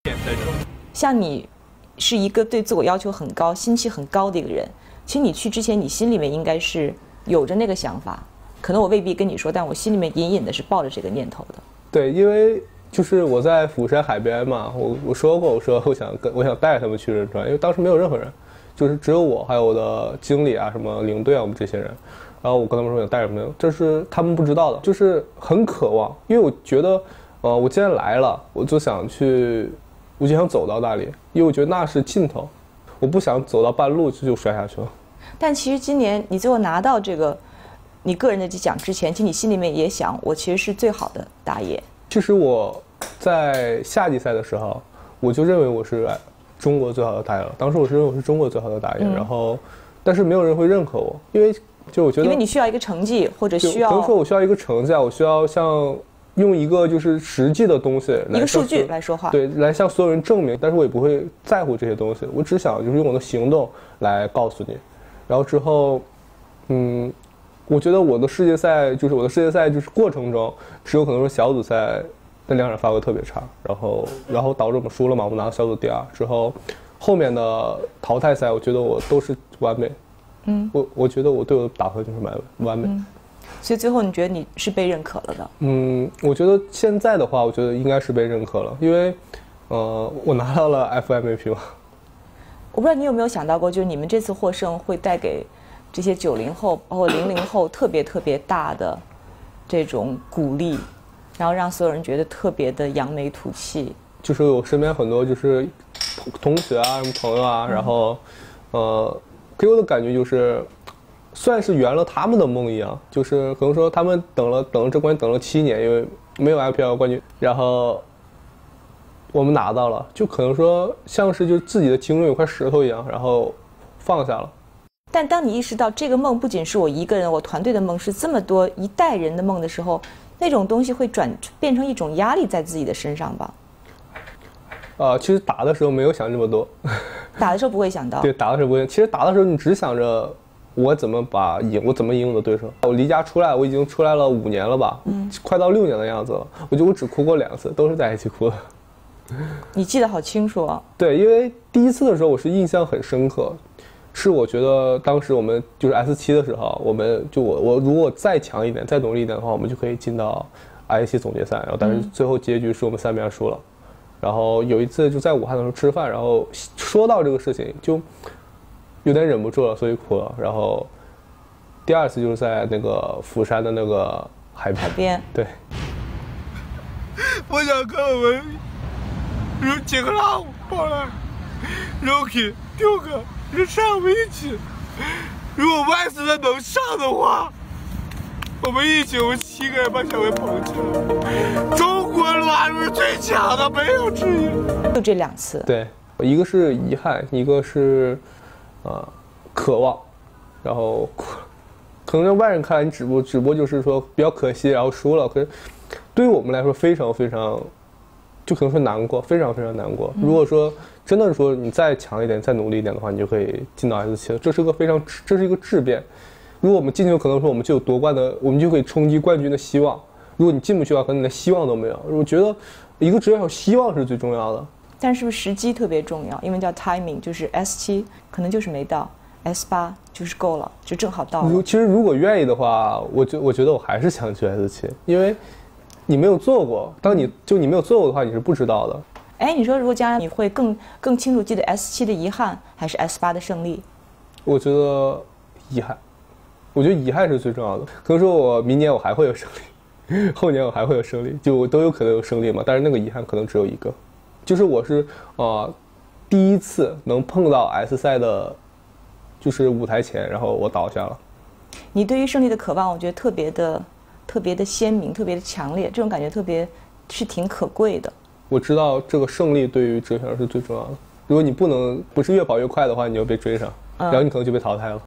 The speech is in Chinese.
像你是一个对自我要求很高、心气很高的一个人，其实你去之前，你心里面应该是有着那个想法，可能我未必跟你说，但我心里面隐隐的是抱着这个念头的。 对，因为就是我在釜山海边嘛，我说过，我说我想带他们去仁川，因为当时没有任何人，就是只有我还有我的经理啊、什么领队啊，我们这些人。然后我跟他们说想带什么，这是他们不知道的，就是很渴望，因为我觉得，我既然来了，我就想走到那里，因为我觉得那是尽头，我不想走到半路就摔下去了。 但其实今年你最后拿到这个你个人的奖之前，其实你心里面也想，我其实是最好的打野。 其实我在夏季赛的时候，我就认为我是中国最好的打野了。当时我是认为我是中国最好的打野，然后，但是没有人会认可我，因为我觉得， 因为你需要一个成绩，或者需要， 可能说我需要一个成绩啊，我需要用一个就是实际的东西， 一个数据来说话， 对，来向所有人证明。但是我也不会在乎这些东西，我只想就是用我的行动来告诉你。然后之后，我觉得我的世界赛就是过程中，只有可能说小组赛那2场发挥特别差，然后导致我们输了嘛，我们拿到小组第2之后，后面的淘汰赛我觉得我都是完美。我觉得我对我的打分就是完美。 所以最后你觉得你是被认可了的？ 我觉得现在的话，我觉得应该是被认可了，因为，我拿到了 FMVP 嘛。 我不知道你有没有想到过，就是你们这次获胜会带给这些90后包括00后特别大的这种鼓励，然后让所有人觉得特别的扬眉吐气。 就是我身边很多就是同学啊、什么朋友啊，然后，给我的感觉就是。算是圆了他们的梦一样，就是可能说他们等了这冠军等了7年，因为没有 IPL 冠军，然后我们拿到了，就可能说像是就自己的经历有块石头一样，然后放下了。 但当你意识到这个梦不仅是我一个人，我团队的梦，是这么多一代人的梦的时候，那种东西会变成一种压力在自己的身上吧？ 其实打的时候没有想这么多， 打的时候不会想到。 对，打的时候不会，其实打的时候你只想着。我怎么赢我的对手？我离家出来，我已经出来了5年了吧，快到6年的样子了。我觉得我只哭过2次，都是在一起哭的。 你记得好清楚啊！ 对，因为第一次的时候我是印象很深刻，是我觉得当时我们就是 S7的时候，我如果再强一点、再努力一点的话，我们就可以进到 S7总决赛。然后但是最后结局是我们3比2输了。然后有一次就在武汉的时候吃饭，然后说到这个事情就。有点忍不住了，所以哭了。然后，第2次就是在那个釜山的那个海边。对。 我想跟我们几个老伙来，Rocky、丢哥，上我们一起。如果外斯特能上的话，我们7个人把小威捧起来。中国拉入最强的，没有之一。 就这2次。 对，一个是遗憾，一个是。渴望，然后可能在外人看来，你直播就是说比较可惜，然后输了。可是对于我们来说，非常，就可能说难过，非常难过。如果说真的说你再强一点，再努力一点的话，你就可以进到 S7了。这是一个质变。如果我们进去，可能说我们就有夺冠的，我们就可以冲击冠军的希望。如果你进不去的话，可能你的希望都没有。我觉得一个职业手希望是最重要的。 但是不是时机特别重要？因为叫 timing， 就是 S7可能就是没到，S8就是够了，就正好到了。 其实如果愿意的话，我觉得我还是想去 S7，因为你没有做过。当你没有做过的话，你是不知道的。 哎，你说如果将来你会更清楚记得 S7的遗憾，还是 S8的胜利？ 我觉得遗憾。我觉得遗憾是最重要的。可能说我明年我还会有胜利，后年我还会有胜利，就我都有可能有胜利嘛。但是那个遗憾可能只有一个。就是我是第一次能碰到 S 赛的，就是舞台前，然后我倒下了。 你对于胜利的渴望，我觉得特别的鲜明，特别的强烈，这种感觉是挺可贵的。 我知道这个胜利对于职业选手是最重要的。如果你不是越跑越快的话，你就被追上，然后你可能就被淘汰了。